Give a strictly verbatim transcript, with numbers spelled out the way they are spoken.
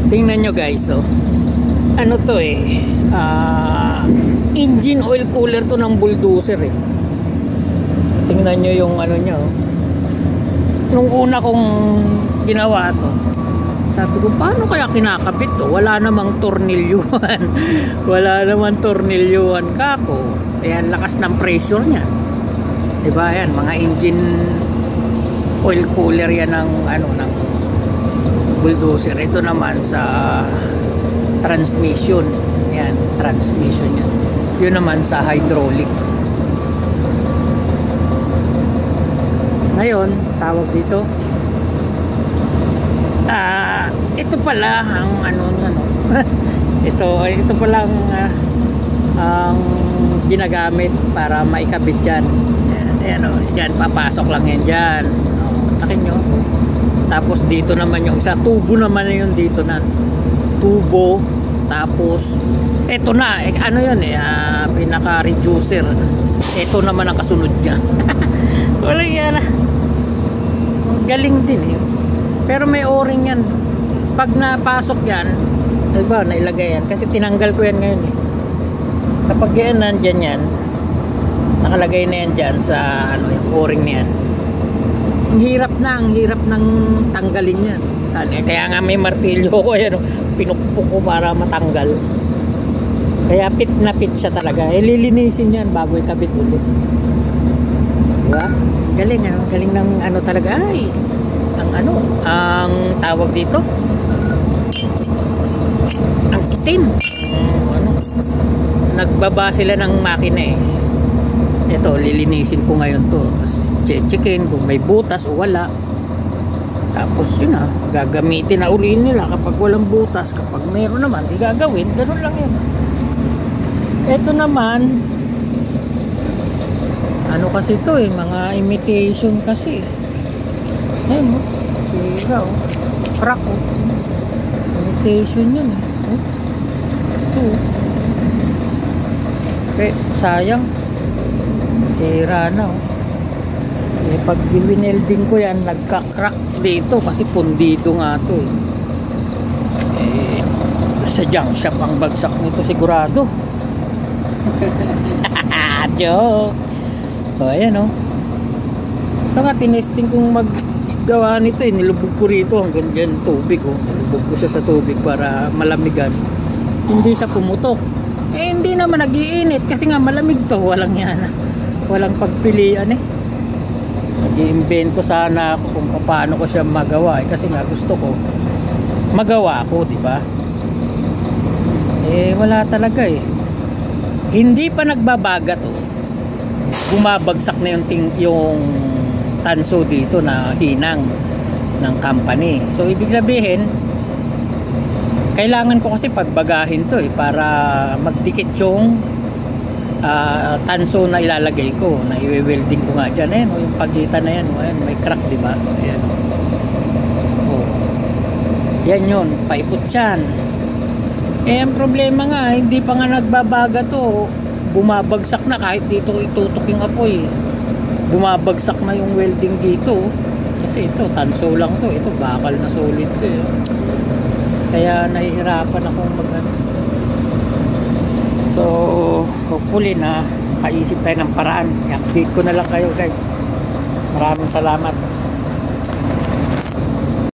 Tingnan nyo guys, oh. Ano to eh, uh, engine oil cooler to ng bulldozer eh. Tingnan nyo yung ano nyo, oh. Nung una kong ginawa to, sabi ko, paano kaya kinakabit to? Wala namang tornilyuhan. Wala namang tornilyuhan kako. Ayan, lakas ng pressure nya, diba? Ayan, mga engine oil cooler yan ng ano, ng bulldozer. Ito naman sa transmission. Ayan, transmission yan. Yun naman sa hydraulic. Ngayon, tawag dito, ah, uh, ito pala ang ano ano. ito ito pala ang uh, ang ginagamit para maikabit diyan. Ayan, oh, diyan papasok lang yan diyan. Oh, takin nyo. Tapos dito naman yung isa, tubo naman yun dito na. Tubo, tapos ito na, eh, ano yun eh, uh, pinaka-reducer. Ito naman ang kasunod niya. Wala yan. Galing din eh. Pero may o-ring yan. Pag napasok yan, diba, nailagay yan. Kasi tinanggal ko yan ngayon eh. Kapag yan nandyan yan, nakalagay na yan dyan sa ano, yung o-ring na yan. Ang hirap na, ang hirap ng tanggalin yan. Kaya nga may martilyo ko yan, pinukpok ko para matanggal. Kaya pit na pit siya talaga. Eh, lilinisin yan bago ikabit ulit. Diba? Galing, ano? Galing ng ano talaga. Ay, ang ano, ang tawag dito, ang itim. Um, ano, nagbaba sila ng makina eh. Ito, lilinisin ko ngayon to. Tapos, checkin kung may butas o wala. Tapos yun na, gagamitin na uliin nila kapag walang butas. Kapag meron naman, di gagawin. Ganun lang yun. Ito naman, ano kasi to eh, mga imitation kasi. Ayan mo, sira oh, crack oh. Imitation yun eh. Oh. Ito oh. Eh, sayang. Sira na oh. Eh, pag giwinelding ko yan, nagka-crack dito kasi pundido nga to eh. Eh, sa junk shop ang bagsak nito sigurado. Joke. O, ayan o. Ito nga, tinesting kong maggawa nito eh. Nilubog ko rito hanggang dyan tubig o. Nilubog ko siya sa tubig para malamigan. Hindi siya pumutok. Eh, hindi naman nag-iinit kasi nga malamig to. Walang yan. Walang pagpilian eh. Nag-iimbento sana ako kung paano ko siya magawa eh. Kasi nga gusto ko magawa ko, di ba? Eh, wala talaga eh. Hindi pa nagbabaga to. Bumabagsak na yung, ting, yung tanso dito na hinang ng company. So ibig sabihin, kailangan ko kasi pagbagahin to eh, para magdikit yung uh, tanso na ilalagay ko, na i-welding ko nga dyan. Ayan, yung pagitan na yan, ayan, may crack, diba? Ayan. Oh. Yan yun, paikot yan. Eh ang problema nga, hindi pa nga nagbabaga to, bumabagsak na kahit dito itutok yung apoy. Bumabagsak na yung welding dito. Kasi ito, tanso lang to. Ito, bakal na solid to eh. Kaya nahihirapan akong mag So, hopefully na kaisip tayo ng paraan. I-update ko na lang kayo guys. Maraming salamat.